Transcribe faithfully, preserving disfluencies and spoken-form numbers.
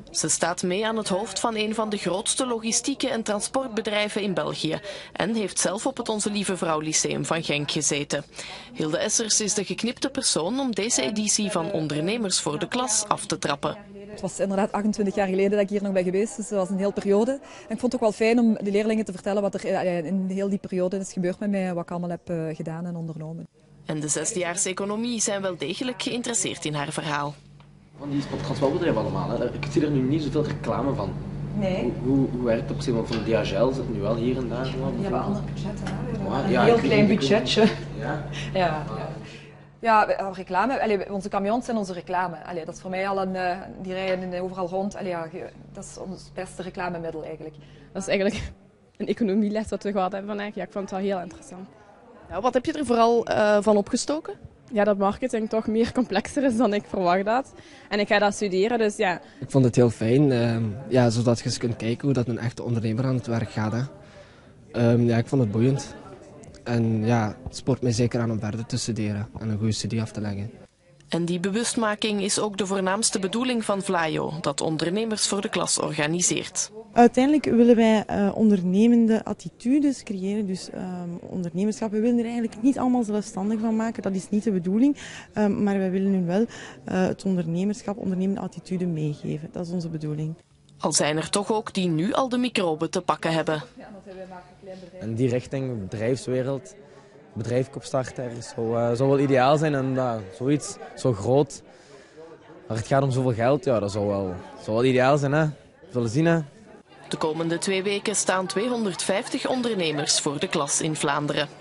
Ze staat mee aan het hoofd van een van de grootste logistieke en transportbedrijven in België en heeft zelf op het Onze Lieve Vrouw Lyceum van Genk gezeten. Hilde Essers is de geknipte persoon om deze editie van Ondernemers voor de Klas af te trappen. Het was inderdaad achtentwintig jaar geleden dat ik hier nog ben geweest, dus dat was een hele periode. En ik vond het ook wel fijn om de leerlingen te vertellen wat er in heel die periode is gebeurd met mij, wat ik allemaal heb gedaan en ondernomen. En de zesdejaars economie zijn wel degelijk geïnteresseerd in haar verhaal. Van die transportbedrijf allemaal, hè. Ik zie er nu niet zoveel reclame van. Nee. Hoe, hoe, hoe werkt het precies? Want van D H L zit nu wel hier en daar. Ja, we hebben andere budgetten. Hè. Oh, een ja, heel klein budgetje. Ja. Ja. Ja, reclame. Allee, onze camions zijn onze reclame. Allee, dat is voor mij al een, uh, die rijden overal rond. Allee, ja, dat is ons beste reclamemiddel eigenlijk. Dat is eigenlijk een economieles wat we gehad hebben vandaag. Ja, ik vond het wel heel interessant. Ja, wat heb je er vooral uh, van opgestoken? Ja, dat marketing toch meer complexer is dan ik verwacht had. En ik ga dat studeren, dus ja. Ik vond het heel fijn, uh, ja, zodat je eens kunt kijken hoe dat een echte ondernemer aan het werk gaat. Hè. Um, ja, ik vond het boeiend. En ja, het spoort mij zeker aan om verder te studeren en een goede studie af te leggen. En die bewustmaking is ook de voornaamste bedoeling van Vlaio, dat Ondernemers voor de Klas organiseert. Uiteindelijk willen wij uh, ondernemende attitudes creëren, dus uh, ondernemerschap. We willen er eigenlijk niet allemaal zelfstandig van maken, dat is niet de bedoeling. Uh, maar wij willen hun wel uh, het ondernemerschap, ondernemende attitude meegeven. Dat is onze bedoeling. Al zijn er toch ook die nu al de microben te pakken hebben. In die richting, bedrijfswereld, bedrijf opstarten, zou, uh, zou wel ideaal zijn. En uh, zoiets, zo groot, maar het gaat om zoveel geld, ja, dat zou wel, zou wel ideaal zijn. Hè? We zullen zien. Hè? De komende twee weken staan tweehonderdvijftig ondernemers voor de klas in Vlaanderen.